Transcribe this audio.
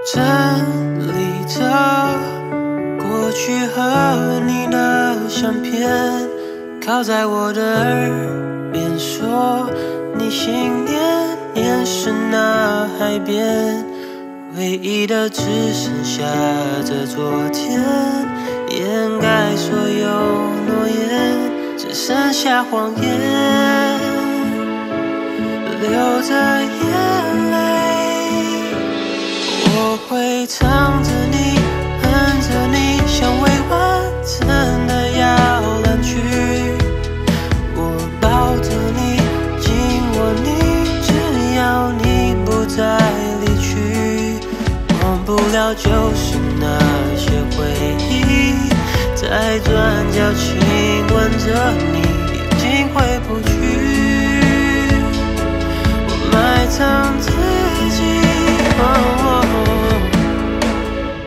整理着过去和你的相片，靠在我的耳边说，你心念念是那海边，唯一的只剩下这昨天，掩盖所有诺言，只剩下谎言，流着眼泪。我会唱着你，哼着你，像未完成的摇篮曲。我抱着你，紧握你，只要你不再离去。忘不了就是那些回忆，在转角亲吻着你，已经回不去。我埋藏着